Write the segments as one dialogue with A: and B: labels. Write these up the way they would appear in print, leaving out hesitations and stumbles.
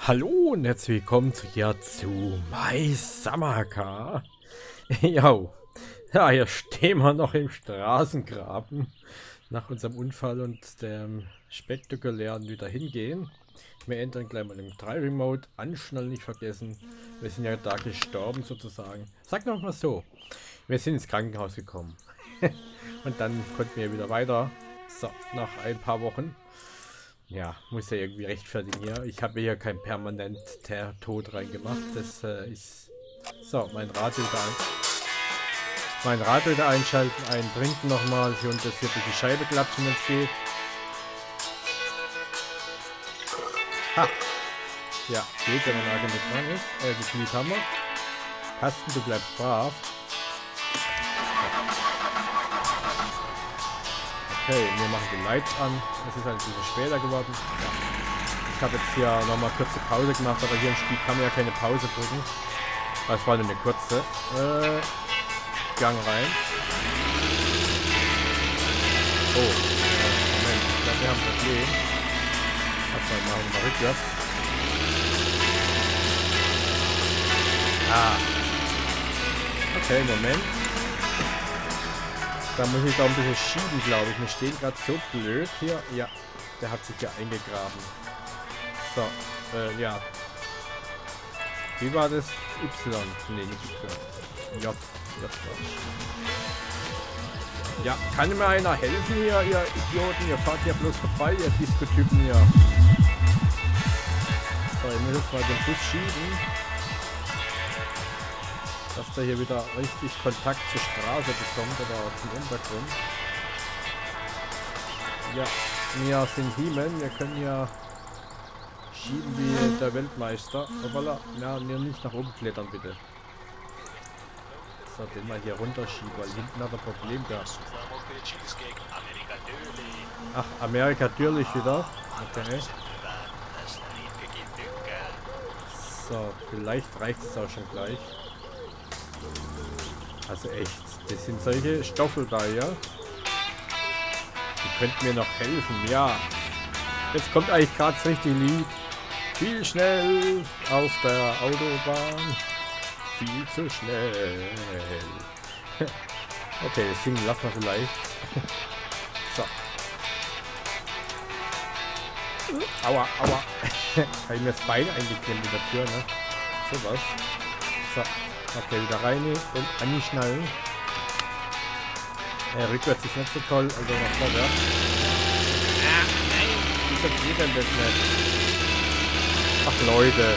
A: Hallo und herzlich willkommen hier zu My Summer Car. Jo. Ja, hier stehen wir noch im Straßengraben nach unserem Unfall und dem spektakulären wieder hingehen. Wir ändern gleich mal den Driving Mode, anschnallen nicht vergessen. Wir sind ja da gestorben sozusagen. Sag noch mal so, wir sind ins Krankenhaus gekommen. Und dann konnten wir wieder weiter. So, nach ein paar Wochen. Ja, muss ja irgendwie rechtfertigen hier. Ich habe hier kein permanent Tod reingemacht. Das ist... So, mein Radio da einschalten, einen trinken nochmal. Hier und das hier durch die Scheibe klatschen, wenn es geht. Ha! Ja, geht, wenn man Lage mit dran ist. Das Lied haben wir. Kasten, du bleibst brav. Okay, wir machen die Lights an. Es ist ein bisschen später geworden. Ja. Ich habe jetzt hier nochmal kurze Pause gemacht, aber hier im Spiel kann man ja keine Pause drücken. Das war nur eine kurze. Gang rein. Oh, Moment, ich glaube, wir haben ein Problem. Machen wir mal rückwärts. Ah. Okay, Moment. Da muss ich da ein bisschen schieben, glaube ich. Wir stehen gerade so blöd hier. Ja, der hat sich ja eingegraben. So, ja. Wie war das? Y? Nee, nicht Y. J. Ja, kann mir einer helfen hier, ihr Idioten? Ihr fahrt ja bloß vorbei, ihr Disco-Typen hier. So, ich muss jetzt mal den Bus schieben. Dass der hier wieder richtig Kontakt zur Straße bekommt oder zum Untergrund. Ja, wir sind He-Man, wir können ja schieben wie der Weltmeister. Obwohl, ja, nicht nach oben klettern bitte. So, den mal hier runterschieben, weil hinten hat er ein Problem gehabt. Ach, Amerika natürlich wieder. Okay. So, vielleicht reicht es auch schon gleich. Also echt, das sind solche Stoffel da, ja. Die könnten mir noch helfen, ja. Jetzt kommt eigentlich gerade das richtige Lied. Viel schnell auf der Autobahn. Viel zu schnell. Okay, das singen lassen wir vielleicht. So. Aua, aua. Habe ich mir das Bein eingeklemmt in der Tür, ne? Sowas. So. Okay, wieder rein und anschnallen. Rückwärts ist nicht so toll, also nach vorwärts. Ah, nein, wieso geht denn das nicht? Ach Leute.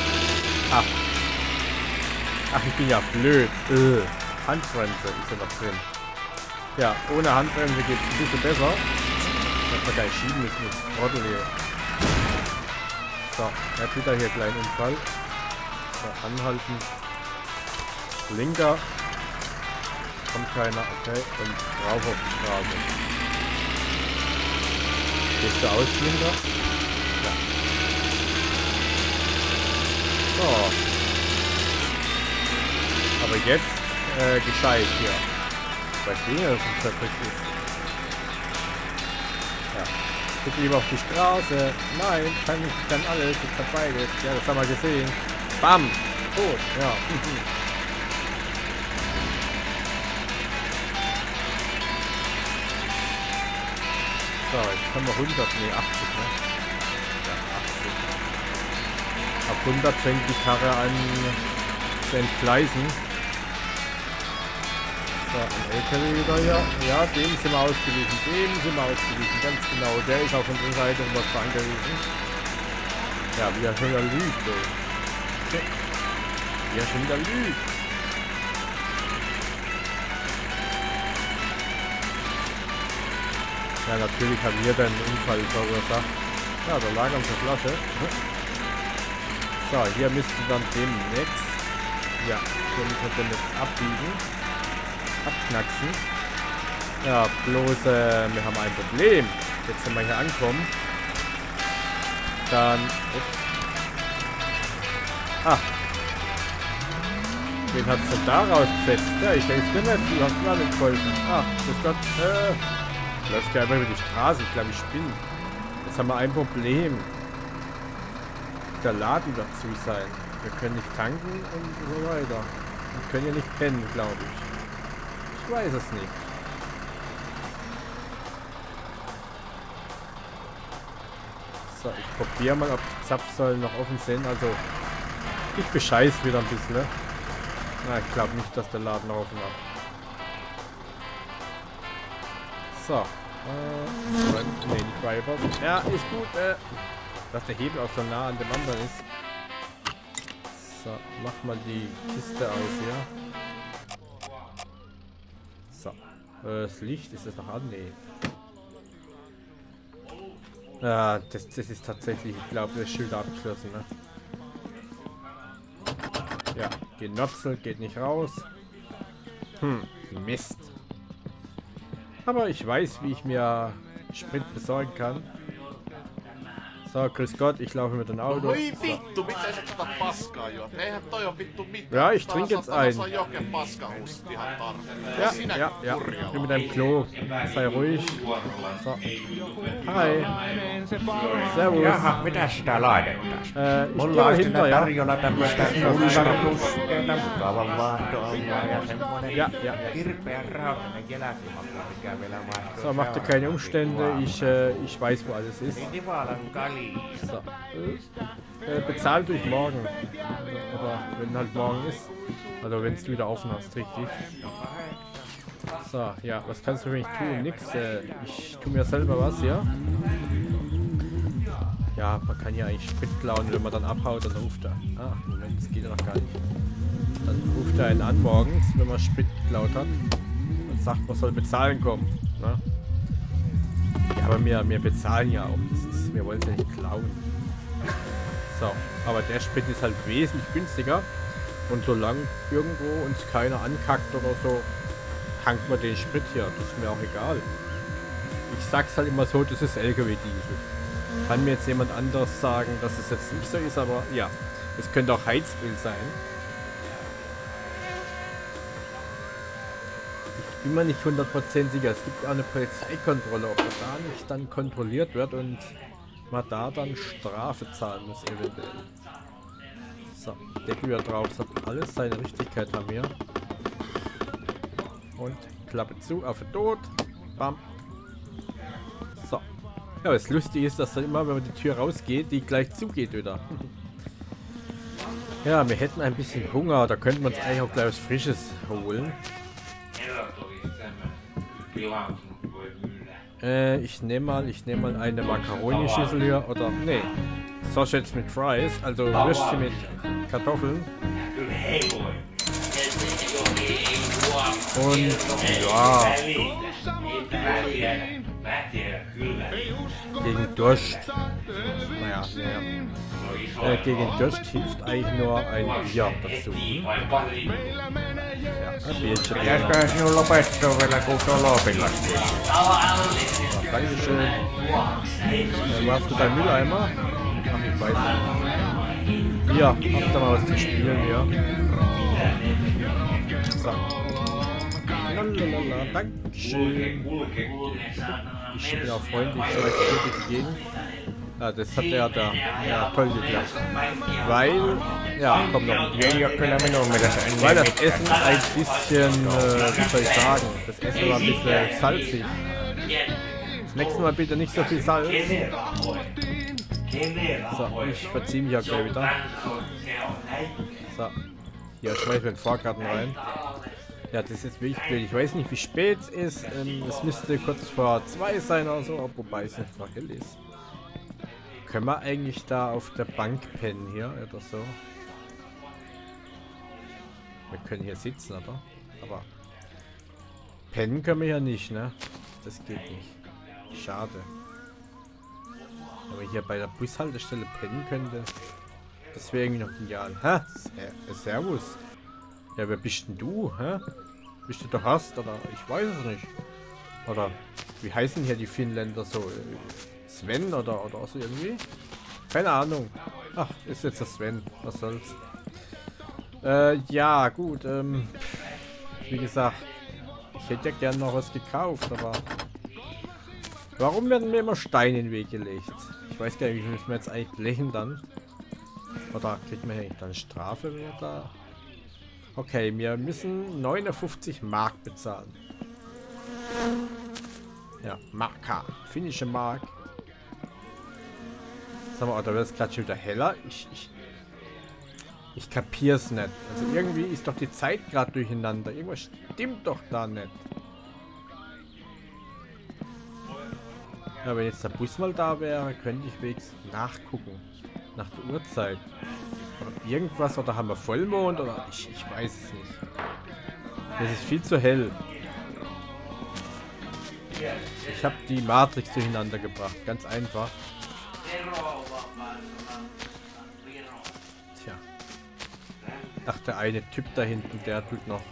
A: Ach, ich bin ja blöd. Handbremse ist ja noch drin. Ja, ohne Handbremse geht es ein bisschen besser. Ich hab gar nicht schieben müssen, das Trottel hier. So, er hat wieder hier kleinen Unfall. So, anhalten. Linker. Kommt keiner, okay. Und drauf auf die Straße. Gehst du aus, Linker? Ja. So. Aber jetzt gescheit hier. Ich weiß nicht, dass es zerdrückt ist. Ja. Guck lieber auf die Straße. Nein, kann alles. Ich kann beides. Ja, das haben wir gesehen. Bam! Tot. Ja. So, jetzt haben wir 100, nee 80, ne? Ja, 80. Ab 100 fängt die Karre an zu entgleisen. So, ein LKW wieder hier. Ja, dem sind wir ausgewiesen, ganz genau. Der ist auf unserer Seite und was angewiesen. Ja, wie er schon wieder lügt, ey. Wie er schon wieder lügt. Ja, natürlich haben wir dann einen Unfall verursacht. Ja, da lag unsere Flasche. So, hier müssten wir dann demnächst... Ja, hier müssen wir demnächst abbiegen. Abknacksen. Ja, bloß, wir haben ein Problem. Jetzt, wenn wir hier ankommen, dann... Ups. Ah. Wen hat es denn da rausgesetzt? Ja, ich denke es nicht. Du hast mir nicht geholfen. Ah, das Gott. Läuft ja einfach über die Straße. Ich glaube, ich spinne. Jetzt haben wir ein Problem. der Laden dazu sein. Wir können nicht tanken und so weiter. Wir können ja nicht pennen, glaube ich. Ich weiß es nicht. So, ich probiere mal, ob die Zapfsäulen noch offen sind. Also, ich bescheiß wieder ein bisschen, ne? Na, ich glaube nicht, dass der Laden noch offen hat. So. Nee, nicht Driver. Ja, ist gut, dass der Hebel auch so nah an dem anderen ist. So, mach mal die Kiste aus hier. So. Das Licht, ist das noch an? Nee. Ja, das ist tatsächlich, ich glaube, das Schild abgeschlossen, ne? Ja, genopselt, geht nicht raus. Mist. Aber ich weiß, wie ich mir Sprit besorgen kann. So, grüß Gott, ich laufe mit dem Auto.
B: Oi vittu, miten sä tota paskaa juot? Eihän toi on vittu mitään.
A: Ja, ich trinke jetzt ein.
B: Joken paskahussit ihan
A: Ja,
B: tarpeeksi.
A: ja. Ich bin mit einem Klo. Sei ruhig. So. Hi. Servus.
C: Jaha, mitäs tää laitetaan?
A: Ich
C: Mulla
A: gehe
C: olisi
A: hinter,
C: kyllä
A: ja.
C: tarjolla tämmöstä ullaruskeita, mukavan vaahtoalueella ja semmonen
A: Ja.
C: kirpeän rautainen jälkimaku, mikä vielä vaihtuu.
A: So, mach dir keine Umstände. Ich weiß, wo alles ist.
C: Nivalan kali.
A: So. Bezahlt durch morgen. Oder wenn halt morgen ist. Also wenn du wieder offen hast, richtig. So, ja, was kannst du für mich tun? Nix. Ich tue mir selber was, ja? Ja, man kann ja eigentlich Sprit klauen, wenn man dann abhaut, dann ruft er. Ah, Moment, das geht ja noch gar nicht. Dann ruft er einen an morgens, wenn man Sprit geklaut hat. Und sagt, man soll bezahlen kommen. Ne? Ja, aber wir bezahlen ja auch. Wir wollen es ja nicht klauen. So, aber der Sprit ist halt wesentlich günstiger. Und solange irgendwo uns keiner ankackt oder so, tankt man den Sprit hier. Das ist mir auch egal. Ich sag's halt immer so, das ist LKW-Diesel. Kann mir jetzt jemand anderes sagen, dass es jetzt nicht so ist, aber ja. Es könnte auch Heizöl sein. Ich bin mir nicht 100% sicher. Es gibt auch eine Polizeikontrolle, ob man da nicht dann kontrolliert wird und man da dann Strafe zahlen muss eventuell. So, Deckel wieder drauf. Das hat alles seine Richtigkeit haben wir. Und Klappe zu, auf den Tod. Bam. So. Ja, das Lustige ist, dass dann immer, wenn man die Tür rausgeht, die gleich zugeht wieder. Ja, wir hätten ein bisschen Hunger. Da könnten wir uns eigentlich auch gleich was Frisches holen. Ich nehme mal eine Macaroni-Schüssel hier. Oder, nee. Sausage mit Fries. Also Würstchen mit Kartoffeln. Und, ja. Gegen Durst. Naja. Gegen Durst hilft eigentlich nur ein Bier dazu. Ja, ein Bierchen.
C: Pitäisikö sinun lopettua vielä kun Dolopillasti?
A: Ja, Dankeschön. Wo hast du deinen Mülleimer? Ach, ich weiß nicht. Hier, habt ihr mal was zu spielen hier. So. Lalalala, Dankeschön. Ich bin auch freundlich, ich weiß wirklich die Gegend. Ja, das hat der toll geklappt. Weil, ja, komm noch. Weil das Essen ein bisschen, wie soll ich sagen, das Essen war ein bisschen salzig. Das nächste Mal bitte nicht so viel Salz. So, ich verziehe mich ja gleich wieder. So, hier schmeißen wir den Vorgarten rein. Ja, das ist jetzt wirklich blöd. Ich weiß nicht, wie spät es ist. Es müsste kurz vor 2 sein oder so, wobei es nicht noch hell ist. Können wir eigentlich da auf der Bank pennen hier oder so? Wir können hier sitzen, oder? Aber pennen können wir ja nicht, ne? Das geht nicht. Schade. Aber hier bei der Bushaltestelle pennen könnte, das wäre irgendwie noch genial. Hä? Servus. Ja, wer bist denn du? Hä? Bist du der Hast? Oder ich weiß es nicht. Oder wie heißen hier die Finnländer so? Sven oder so irgendwie? Keine Ahnung. Ach, ist jetzt der Sven. Was soll's. Ja, gut. Wie gesagt, ich hätte ja gern noch was gekauft, aber warum werden mir immer Steine in den Weg gelegt? Ich weiß gar nicht, wie müssen wir jetzt eigentlich blechen dann? Oder kriegt man hier dann Strafe, wenn wir da... Okay, wir müssen 59 Mark bezahlen. Ja, Marka. Finnische Mark. Sag mal, oder wird es gerade schon wieder heller? Ich kapier's nicht. Also irgendwie ist doch die Zeit gerade durcheinander. Irgendwas stimmt doch da nicht. Ja, wenn jetzt der Bus mal da wäre, könnte ich wenigstens nachgucken. Nach der Uhrzeit. Oder irgendwas, oder haben wir Vollmond, oder ich weiß es nicht. Es ist viel zu hell. Ich habe die Matrix durcheinander gebracht, ganz einfach. Tja. Ach, der eine Typ da hinten, der tut noch...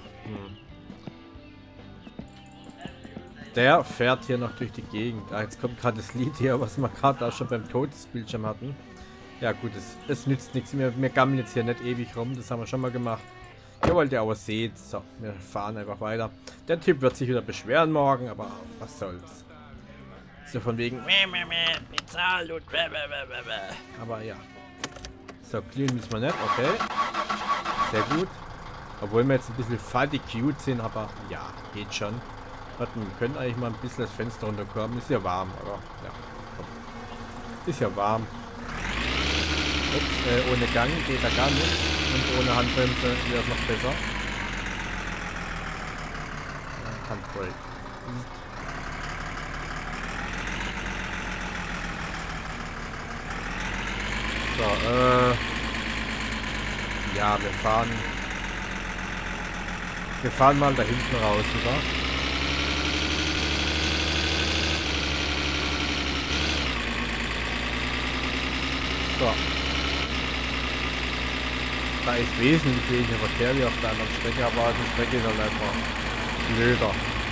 A: Der fährt hier noch durch die Gegend. Ah, jetzt kommt gerade das Lied hier, was wir gerade da schon beim Todesbildschirm hatten. Ja gut, es nützt nichts. Wir gammeln jetzt hier nicht ewig rum, das haben wir schon mal gemacht. Ihr wollt ja aber sehen. So, wir fahren einfach weiter. Der Typ wird sich wieder beschweren morgen, aber was soll's. So von wegen bezahlt und aber ja. So, clean müssen wir nicht, okay. Sehr gut. Obwohl wir jetzt ein bisschen fatigued sind, aber ja, geht schon. Warte, wir können eigentlich mal ein bisschen das Fenster runterkommen. Ist ja warm, oder? Ja, komm. Ist ja warm. Jetzt, ohne Gang geht er gar nicht. Und ohne Handbremse wäre es noch besser. Ja, Handbrake. So, ja, wir fahren mal da hinten raus, oder? So. Da ist wesentlich weniger Verkehr wie auf der anderen Strecke, aber die Strecke ist halt einfach blöder.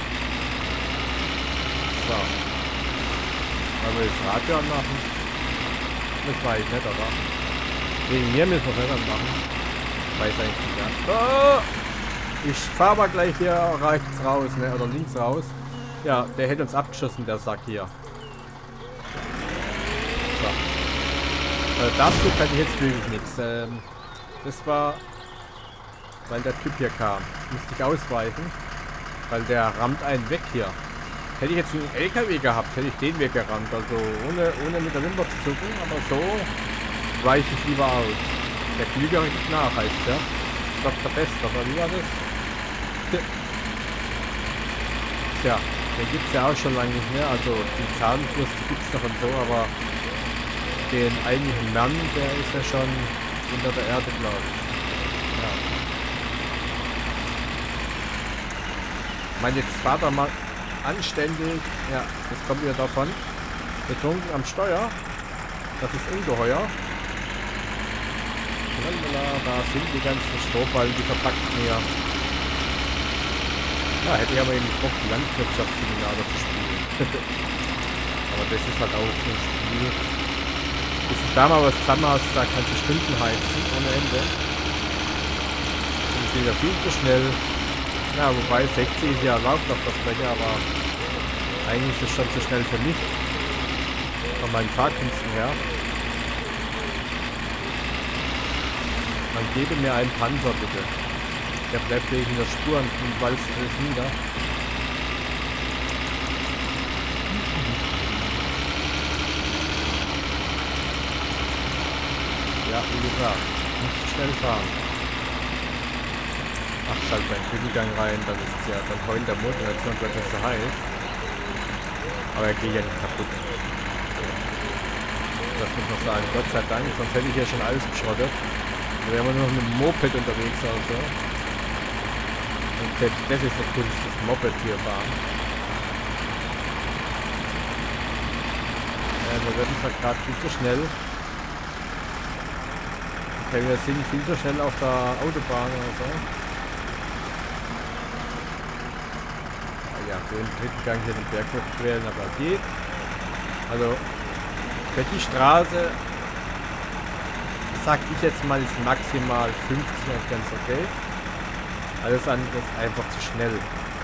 A: So. Wollen wir das Radio anmachen? Das weiß ich nicht, aber wegen mir müssen wir es nicht anmachen. Weiß eigentlich nicht, ja. Oh! Ich fahre mal gleich hier rechts raus, ne? Oder links raus. Ja, der hätte uns abgeschossen, der Sack hier. So. Dazu kann ich jetzt wirklich nichts. Das war, weil der Typ hier kam. Musste ich ausweichen, weil der rammt einen weg hier. Hätte ich jetzt einen LKW gehabt, hätte ich den weggerannt. Also ohne mit der Wimper zu zucken, aber so weiche ich lieber aus. Der Klüger riecht nach, heißt der. Dr. Bester, oder wie war das? Tja, den gibt es ja auch schon lange nicht mehr. Also die Zahnfluss gibt es noch und so, aber den eigentlichen Mann, der ist ja schon unter der Erde, glaube ich. Ja. Ich meine, jetzt fahrt er mal anständig. Ja, das kommt wieder davon. Betrunken am Steuer. Das ist ungeheuer. Lalala, da sind die ganzen Strohballen, die verpackten hier. Ja, hätte ich aber eben Bock, Landwirtschaftssimulator zu spielen. Aber das ist halt auch so ein Spiel. Bis du da mal was zusammen hast, da kannst du Stunden heizen, ohne Ende. Und es geht ja viel zu schnell. Ja, wobei 60 ist ja erlaubt auf der Strecke, aber eigentlich ist es schon zu schnell für mich. Von meinen Fahrkünsten her. Man gebe mir einen Panzer, bitte. Der bleibt wegen der Spuren und walzt alles nieder. Ja, wie gesagt, nicht zu schnell fahren. Ach, schalt beim Kübelgang rein, dann ist es ja, dann heult der Motor, jetzt wird es zu heiß. Aber er geht ja nicht kaputt. Das muss man sagen, Gott sei Dank, sonst hätte ich ja schon alles geschrottet. Da wären wir nur noch mit dem Moped unterwegs oder so. Und selbst das ist eine Kunst, das Moped hier fahren. Wir werden zwar gerade viel zu schnell. Okay, wir sind viel zu schnell auf der Autobahn oder so. Ja, so im dritten Gang hier den Berg quälen, aber geht. Also für die Straße sag ich jetzt mal ist maximal 50 noch ganz okay. Alles andere ist einfach zu schnell.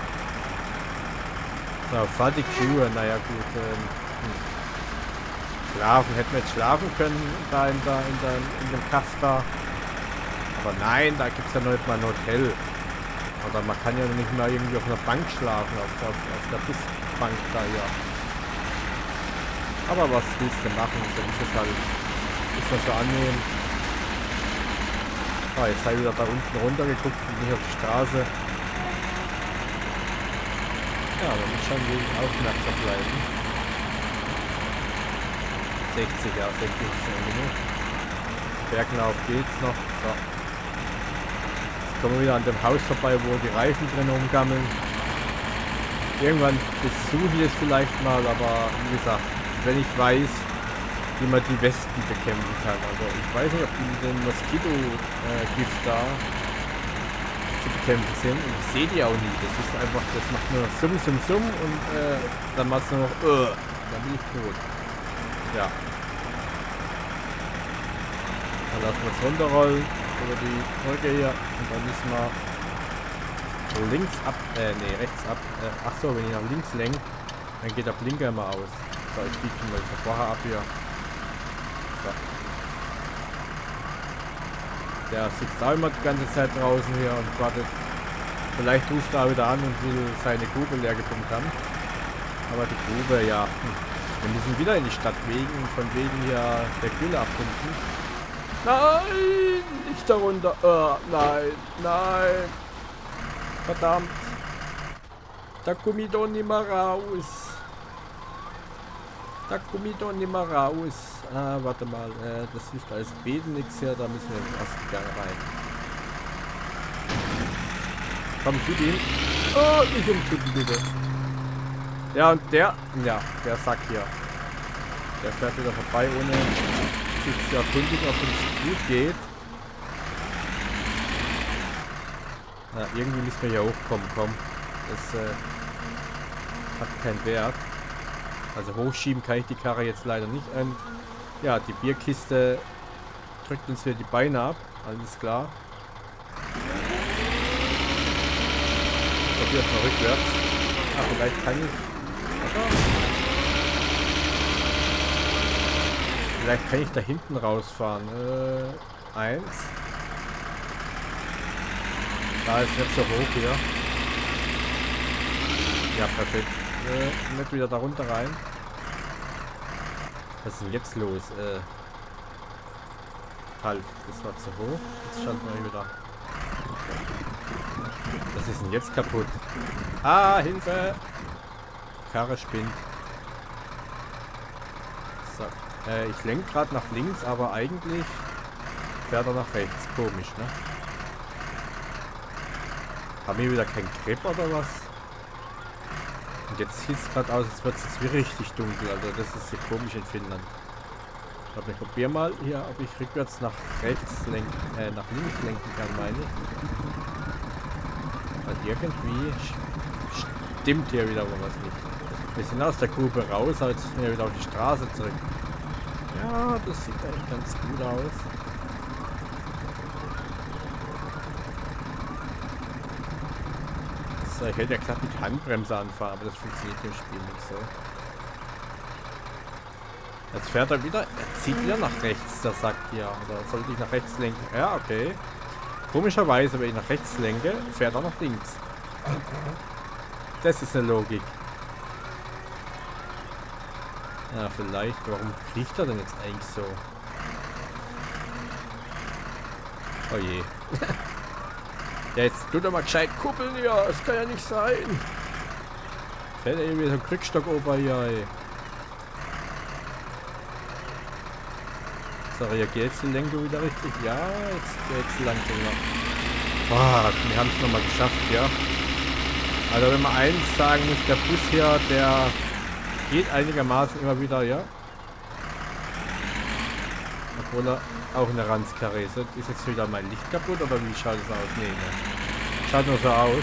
A: So, Fatigue, naja gut. So schlafen. Hätten wir jetzt schlafen können da in dem Kaff da. Aber nein, da gibt es ja noch nicht mal ein Hotel. Oder man kann ja nicht mal irgendwie auf einer Bank schlafen, auf der Busbank da, ja. Aber was willst du machen? So ist es halt. Ist das so annehmen. Ah, jetzt habe ich wieder da unten runter geguckt und nicht auf die Straße. Ja, man muss schon wirklich aufmerksam bleiben. 60, ja, 60 Minuten. Berglauf geht's noch. So. Jetzt kommen wir wieder an dem Haus vorbei, wo die Reifen drin rumgammeln. Irgendwann besuche ich es vielleicht mal, aber wie gesagt, wenn ich weiß, wie man die Wespen bekämpfen kann. Also ich weiß nicht, ob die mit dem Moskito-Gift da zu bekämpfen sind. Und ich sehe die auch nie. Das ist einfach, das macht nur Summ, Summ, Summ und dann macht es nur noch dann bin ich tot. Ja. Dann lassen wir es runterrollen über die Brücke hier und dann müssen wir links ab, nee, rechts ab. Ach so, wenn ich nach links lenke, dann geht der Blinker immer aus. So, ich biege ihn mal vorher ab hier. So. Der sitzt auch immer die ganze Zeit draußen hier und wartet. Vielleicht ruft er wieder an und will seine Grube leer gepumpt haben. Aber die Grube, ja. Wir müssen wieder in die Stadt von wegen hier der Gülle abpumpen. Nein! Nicht darunter. Nein, nein. Verdammt. Da komme ich doch nicht mehr raus. Da komme ich doch nicht mehr raus. Ah, warte mal. Das hilft als Beten nichts hier. Da müssen wir im ersten Gang rein. Komm, tut ihn. Oh, nicht umkippen, bitte. Ja, und der Sack hier. Der fährt wieder vorbei, ohne sich zu erkundigen, ob es gut geht. Ja, irgendwie müssen wir hier hochkommen, komm. Das hat keinen Wert. Also hochschieben kann ich die Karre jetzt leider nicht. Und ja, die Bierkiste drückt uns hier die Beine ab. Alles klar. Ich probiere es mal rückwärts. Ah, vielleicht kann ich... Oder? Vielleicht kann ich da hinten rausfahren. 1. Da ist nicht so hoch hier. Ja, perfekt. Nicht wieder da runter rein. Was ist denn jetzt los? Halt, das war zu hoch. Jetzt schalten wir wieder. Was ist denn jetzt kaputt? Ah, Hilfe! Karre spinnt. So. Ich lenke gerade nach links, aber eigentlich fährt er nach rechts. Komisch, ne? Haben wir wieder keinen Grip oder was? Und jetzt sieht es gerade aus, als wird es jetzt wie richtig dunkel. Also das ist hier komisch in Finnland. Ich glaube, ich probiere mal hier, ob ich rückwärts nach rechts lenken, nach links lenken kann, meine ich. Weil irgendwie stimmt hier wieder was nicht. Wir sind aus der Grube raus, aber jetzt sind wir wieder auf die Straße zurück. Ja, das sieht eigentlich ganz gut aus. So, ich hätte ja gesagt mit Handbremse anfahren, aber das funktioniert im Spiel nicht so. Jetzt fährt er wieder, er zieht wieder nach rechts, der sagt ja. Oder sollte ich nach rechts lenken? Ja, okay. Komischerweise, wenn ich nach rechts lenke, fährt er nach links. Das ist eine Logik. Ja, vielleicht. Warum kriecht er denn jetzt eigentlich so? Oh je. Ja, jetzt tut er mal gescheit kuppeln, ja. Das kann ja nicht sein. Fällt er irgendwie so ein Krückstock ober hier, ey. So, reagiert jetzt die Lenkung wieder richtig? Ja, jetzt geht's langsam. Boah, wir haben es nochmal geschafft, ja. Also wenn man eins sagen muss, der Bus hier, der geht einigermaßen immer wieder, ja. Obwohl er auch eine Ranzkarre ist. Ist jetzt wieder mein Licht kaputt oder wie schaut es aus? Nee, ne. Schaut nur so aus.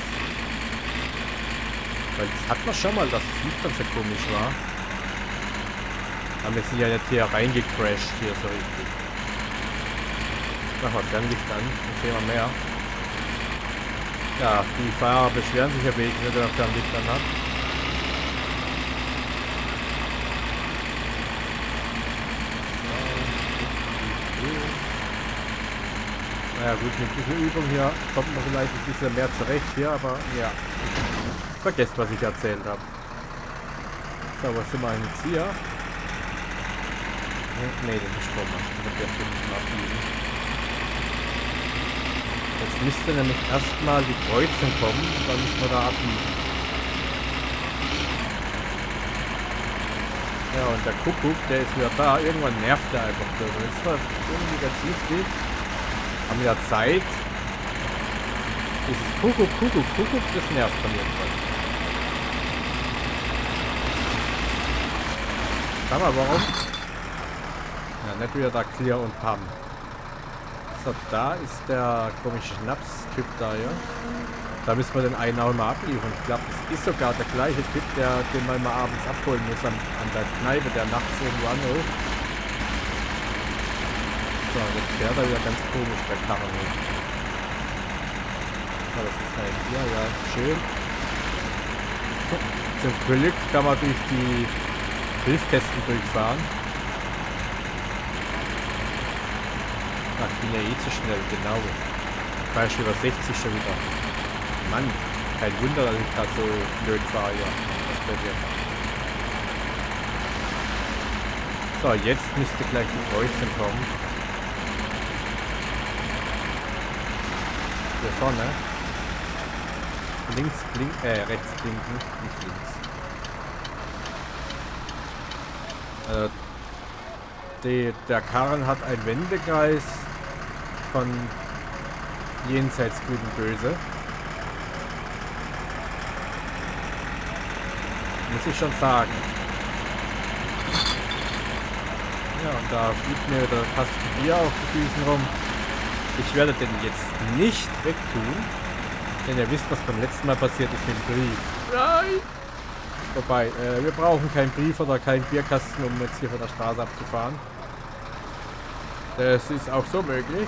A: Weil das hat man schon mal, dass das Licht dann so komisch war. Aber wir sind ja nicht hier reingecrashed hier so richtig. Machen wir Fernlicht an, dann sehen wir mehr. Ja, die Fahrer beschweren sich ja wegen, wenn er Fernlicht an hat. Naja gut, mit dieser Übung hier kommt man vielleicht ein bisschen mehr zurecht hier, aber ja. Vergesst, was ich erzählt habe. So, was sind wir jetzt hier? Ne, das ist Strommast. Das wird jetzt nicht abbiegen. Jetzt müsste nämlich erstmal die Kreuzung kommen, dann müssen wir da abbiegen. Ja, und der Kuckuck, der ist wieder da. Irgendwann nervt der einfach. Das ist was irgendwie ganz lustig. Haben wir ja Zeit. Dieses Kuckuck, das nervt von irgendwas. Sag mal, warum? Ja, nicht wieder da Clear und Pam. So, da ist der komische Schnaps-Typ da, ja. Da müssen wir den einen auch mal abliefern. Ich glaube, das ist sogar der gleiche Typ, den man mal abends abholen muss an der Kneipe, der nachts irgendwo anruft. So, jetzt fährt er wieder ganz komisch, der Karren. So, das ist halt hier, ja, schön. Zum Glück kann man durch die Briefkästen durchfahren. Ach, ich bin ja eh zu schnell, genau. Ich war schon über 60 schon wieder. Mann, kein Wunder, dass ich gerade so blöd fahre hier. So, jetzt müsste gleich die Kreuzung kommen. Hier vorne. Links blinken, rechts blinken, nicht links. Der Karren hat einen Wendekreis von jenseits Gut und Böse. Muss ich schon sagen. Ja, und da fliegt mir der Kasten Bier auf die Füßen rum. Ich werde den jetzt nicht wegtun, denn ihr wisst, was beim letzten Mal passiert ist mit dem Brief. Nein! Wobei, wir brauchen keinen Brief oder keinen Bierkasten, um jetzt hier von der Straße abzufahren. Das ist auch so möglich.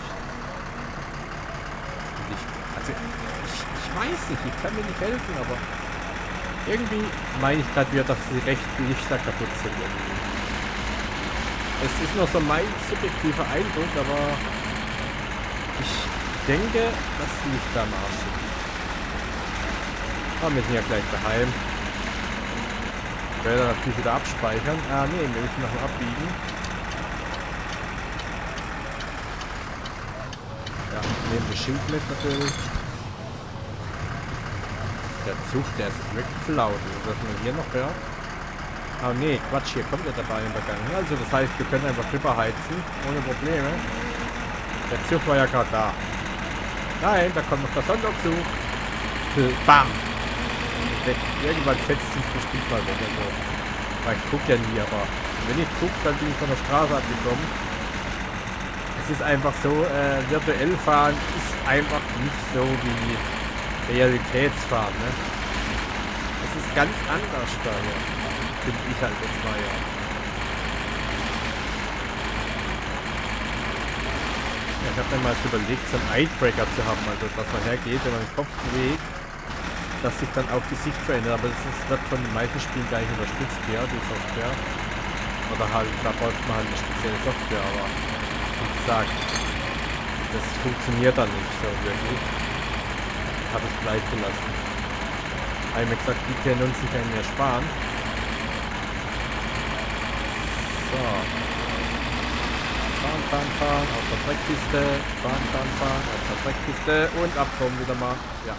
A: Ich weiß nicht, ich kann mir nicht helfen, aber irgendwie meine ich gerade wieder, dass die rechten Lichter kaputt sind. Irgendwie. Es ist nur so mein subjektiver Eindruck, aber ich denke, dass die Lichter am Arsch sind. Aber wir sind ja gleich daheim. Ich werde natürlich wieder abspeichern. Ah ne, wir müssen noch abbiegen. Ja, nehmen das Schild mit natürlich. Der Zug, der ist wirklich laut. Also, dass man hier noch hört. Oh ne, Quatsch, hier kommt ja dabei in der Gang. Also das heißt, wir können einfach drüber heizen, ohne Probleme. Der Zug war ja gerade da. Nein, da kommt noch der Sonderzug. Bam! Irgendwann fetzt sich bestimmt mal weg. Also, weil ich gucke ja nie, aber wenn ich gucke, dann bin ich von der Straße abgekommen. Es ist einfach so, virtuell fahren ist einfach nicht so wie Realitätsfahren, ne? Es ist ganz anders da, ja. Finde ich halt jetzt mal, ja. Ja, ich habe mir mal überlegt, so einen Eyebreaker zu haben, also dass man hergeht, wenn man den Kopf bewegt, dass sich dann auch die Sicht verändert, aber das wird von den meisten Spielen gar nicht unterstützt, ja, die Software. Oder halt, da braucht man halt eine spezielle Software, aber wie gesagt, das funktioniert dann nicht so wirklich. Ich habe es gleich gelassen. Ich habe mir gesagt, die können uns nicht mehr sparen. So. Fahren, auf der Dreckkiste. Fahren, auf der Dreckkiste. Und abkommen wieder mal. Ja.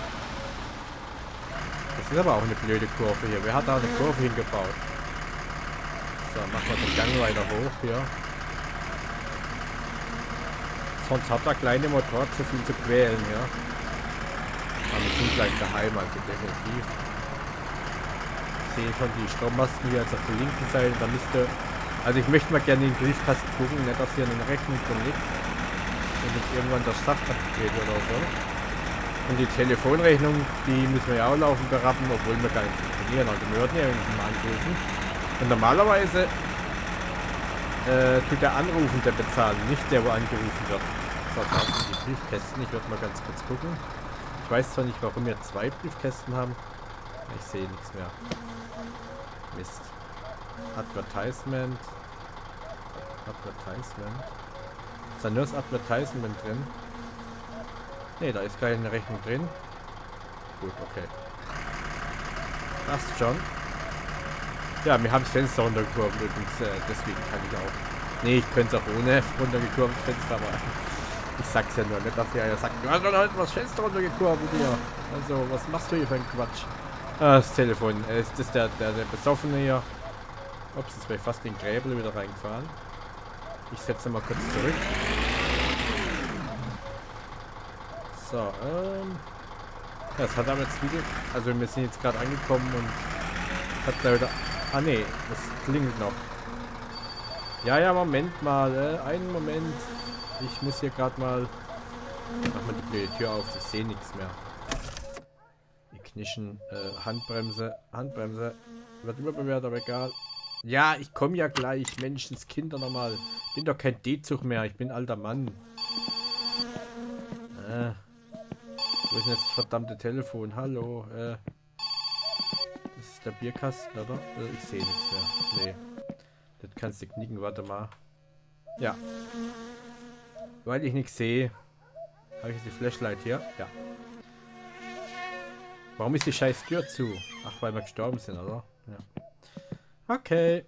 A: Das ist aber auch eine blöde Kurve hier. Wer hat da eine Kurve hingebaut? So, machen wir den Gang weiter hoch hier. Sonst hat der kleine Motorrad zu viel zu quälen, ja. Aber wir sind gleich daheim, also definitiv. Ich sehe schon die Strommasten hier jetzt auf der linken Seite. Da müsste. Also ich möchte mal gerne in den Briefkasten gucken, nicht dass hier eine Rechnung drin liegt. Und jetzt irgendwann der Saft abgeht oder so. Und die Telefonrechnung, die müssen wir ja auch laufen berappen, obwohl wir gar nicht telefonieren. Also wir würden ja irgendwie mal anrufen. Und normalerweise tut der Anrufende bezahlen, nicht der, wo angerufen wird. So, da sind die Briefkästen. Ich werde mal ganz kurz gucken. Ich weiß zwar nicht, warum wir zwei Briefkästen haben. Ich sehe nichts mehr. Mist. Advertisement. Ist da nur das Advertisement drin? Ne, da ist keine Rechnung drin. Gut, okay. Passt schon. Ja, wir haben das Fenster runtergekurvt übrigens, deswegen kann ich auch. Ne, ich könnte es auch ohne runtergekurvt Fenster, aber ich sag's ja nur, nicht, dass ihr ja sagt, du hast doch heute das Fenster runtergekurvt hier. Also, was machst du hier für einen Quatsch? Ah, das Telefon. Ist das der Besoffene hier? Ups, jetzt wäre ich fast den Gräbel wieder reingefahren. Ich setze mal kurz zurück. So, ja, es hat aber jetzt wieder... Also wir sind jetzt gerade angekommen und hat da wieder... Ah ne, das klingelt noch. Ja, ja, Moment mal, einen Moment. Ich muss hier gerade mal... Mach mal die blöde Tür auf, ich sehe nichts mehr. Die knischen, Handbremse. Wird überbewertet, aber egal. Ja, ich komme ja gleich. Menschenskinder nochmal. Bin doch kein D-Zug mehr. Ich bin alter Mann. Wo ist denn jetzt das verdammte Telefon? Hallo, das ist der Bierkasten, oder? Ich sehe nichts mehr. Nee. Das kannst du knicken, warte mal. Ja. Weil ich nichts sehe. Habe ich jetzt die Flashlight hier? Ja. Warum ist die scheiß Tür zu? Ach, weil wir gestorben sind, oder? Ja. Okay.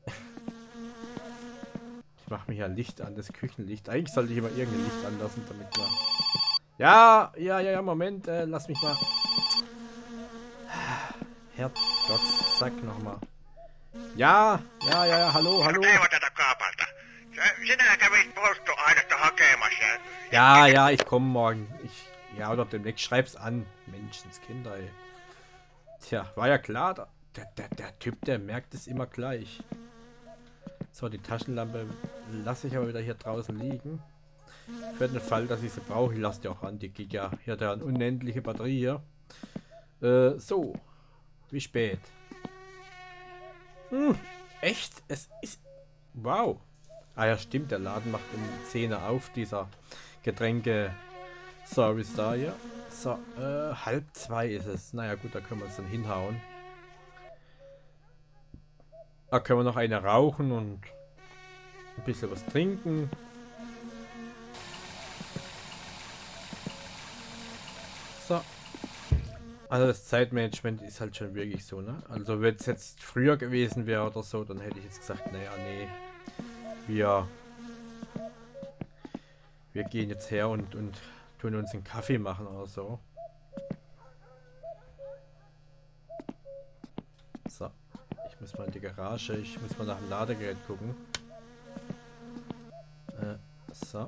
A: Ich mache mir ja Licht an, das Küchenlicht. Eigentlich sollte ich immer irgendein Licht anlassen, damit man... Ja, Moment, lass mich mal... Herrgott, sag nochmal. Ja, hallo. Ja, ich komme morgen. Ja, oder demnächst schreib's an. Menschenskinder, ey. Tja, war ja klar, der Typ, der merkt es immer gleich. So, die Taschenlampe lasse ich aber wieder hier draußen liegen. Für den Fall, dass ich sie brauche. Ich lasse die auch an. Die geht ja hier eine unendliche Batterie hier. So. Wie spät? Echt? Es ist... Wow. Ah ja, stimmt. Der Laden macht um 10 Uhr auf. Dieser Getränke-Service da hier. So, 1:30 ist es. Naja gut, da können wir uns dann hinhauen. Da können wir noch eine rauchen und ein bisschen was trinken. So. Also das Zeitmanagement ist halt schon wirklich so, ne? Also wenn es jetzt früher gewesen wäre oder so, dann hätte ich jetzt gesagt, naja, nee. Wir gehen jetzt her und tun uns einen Kaffee machen oder so. So. Ich muss mal in die Garage, ich muss mal nach dem Ladegerät gucken. So.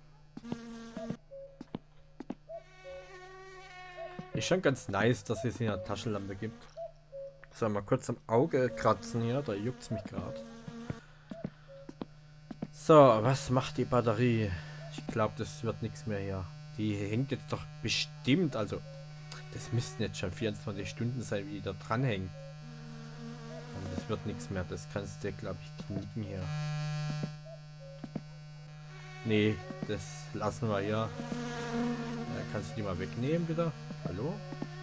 A: Ist schon ganz nice, dass es hier eine Taschenlampe gibt. So, mal kurz am Auge kratzen hier, da juckt es mich gerade. So, was macht die Batterie? Ich glaube, das wird nichts mehr hier. Die hängt jetzt doch bestimmt, also das müssten jetzt schon 24 Stunden sein, wie die da dranhängt. Und das wird nichts mehr, das kannst du, glaube ich, knicken hier. Nee, das lassen wir hier. Kannst du die mal wegnehmen, bitte? Hallo?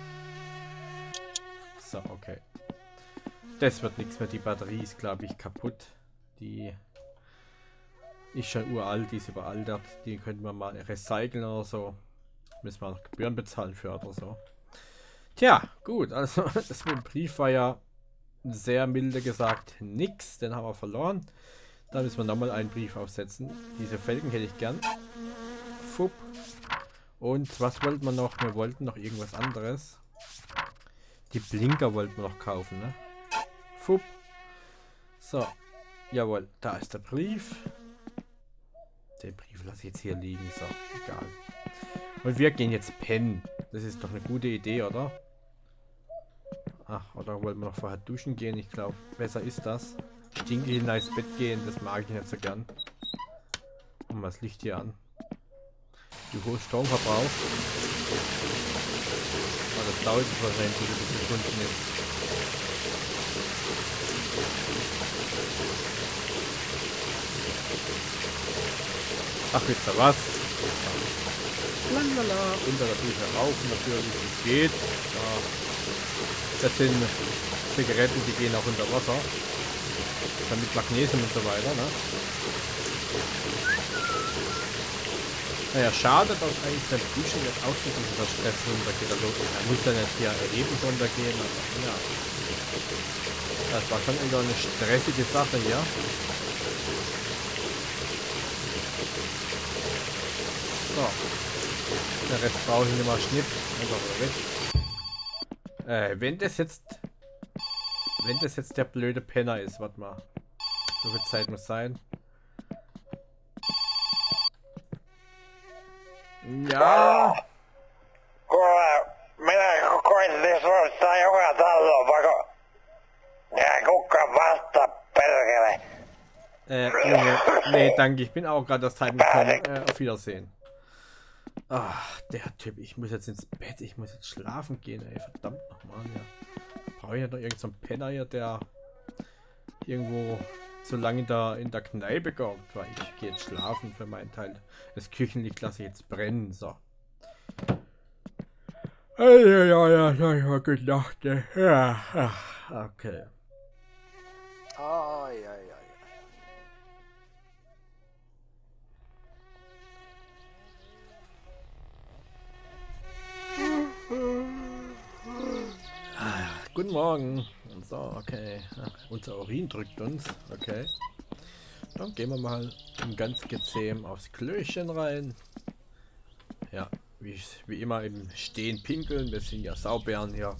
A: So, okay. Das wird nichts mehr. Die Batterie ist, glaube ich, kaputt. Die ist schon uralt, die ist überaltert. Die könnten wir mal recyceln oder so. Müssen wir noch Gebühren bezahlen für oder so. Tja, gut. Also, das mit dem Brief war ja sehr milde gesagt nix. Den haben wir verloren. Da müssen wir nochmal einen Brief aufsetzen. Diese Felgen hätte ich gern. Fupp. Und was wollten wir noch? Wir wollten noch irgendwas anderes. Die Blinker wollten wir noch kaufen, ne? Fupp. So. Jawohl, da ist der Brief. Den Brief lasse ich jetzt hier liegen. So, egal. Und wir gehen jetzt pennen. Das ist doch eine gute Idee, oder? Ach, oder wollten wir noch vorher duschen gehen? Ich glaube, besser ist das. Dinge in ins Bett gehen, das mag ich nicht so gern. Machen wir das Licht hier an. Wie hoch Stromverbrauch. Oh, das dauert wahrscheinlich ein bisschen Sekunden jetzt. Ach, wisst ihr was? Lalala. Und da natürlich rauchen, natürlich, wie es geht. Ja. Das sind Zigaretten, die gehen auch unter Wasser. Dann mit Magnesium und so weiter, ne? Naja, schade, dass eigentlich der Bücher jetzt auch so dieser Stress runtergeht. Also er muss ja nicht hier erheblich runtergehen, aber ja. Das war schon wieder eine stressige Sache hier. So. Der Rest brauche ich nicht mal Schnipp. Einfach weg. Wenn das jetzt der blöde Penner ist, warte mal. So viel Zeit muss sein. Ja.
D: Minä koitin soittaa joka taloon, vaikka... Ja kuka vasta, perkele.
A: Junge, nee, danke, ich bin auch gerade das Zeit gekommen. Auf Wiedersehen. Ach, der Typ, ich muss jetzt ins Bett, ich muss jetzt schlafen gehen, ey, verdammt nochmal, ja. Brauche ich ja noch irgendeinen so Penner hier, der irgendwo so lange in der Kneipe gehockt, weil ich gehe jetzt schlafen für meinen Teil. Das Küchenlicht lasse ich jetzt brennen, so. Ja, gute Nacht. Ja, okay.
E: Ai, ai, ai.
A: Guten Morgen. So, okay. Unser Urin drückt uns. Okay. Dann gehen wir mal ganz gezähm aufs Klöchen rein. Ja, wie immer im Stehen pinkeln. Wir sind ja Saubären hier.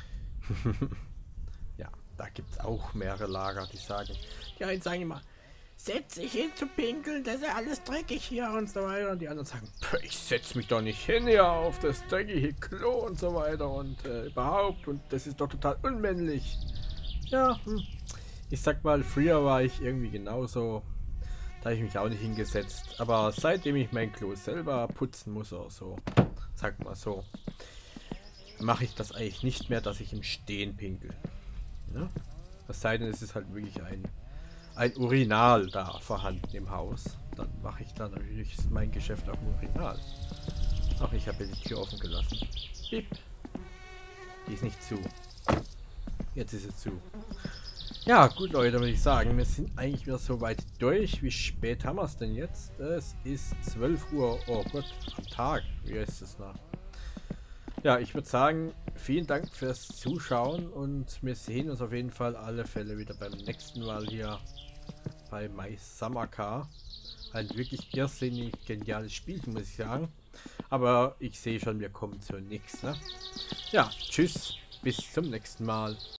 A: Ja, da gibt es auch mehrere Lager, die sagen. Die einen sagen immer, setz dich hin zu pinkeln, das ist ja alles dreckig hier und so weiter. Und die anderen sagen, ich setz mich doch nicht hin hier auf das dreckige Klo und so weiter und überhaupt. Und das ist doch total unmännlich. Ja, ich sag mal, früher war ich irgendwie genauso. Da habe ich mich auch nicht hingesetzt. Aber seitdem ich mein Klo selber putzen muss oder so, sag mal so, mache ich das eigentlich nicht mehr, dass ich im Stehen pinkel. Ja? Es sei denn, es ist halt wirklich ein Urinal da vorhanden im Haus. Dann mache ich da natürlich mein Geschäft auf dem Urinal. Ach, ich habe die Tür offen gelassen. Piep. Die ist nicht zu. Jetzt ist sie zu. Ja, gut Leute, würde ich sagen, wir sind eigentlich wieder so weit durch. Wie spät haben wir es denn jetzt? Es ist 12 Uhr. Oh Gott, am Tag. Wie ist es noch? Ja, ich würde sagen, vielen Dank fürs Zuschauen und wir sehen uns auf jeden Fall alle Fälle wieder beim nächsten Mal hier bei My Summer Car. Ein wirklich irrsinnig geniales Spielchen, muss ich sagen. Aber ich sehe schon, wir kommen zu nichts. Ne? Ja, tschüss, bis zum nächsten Mal.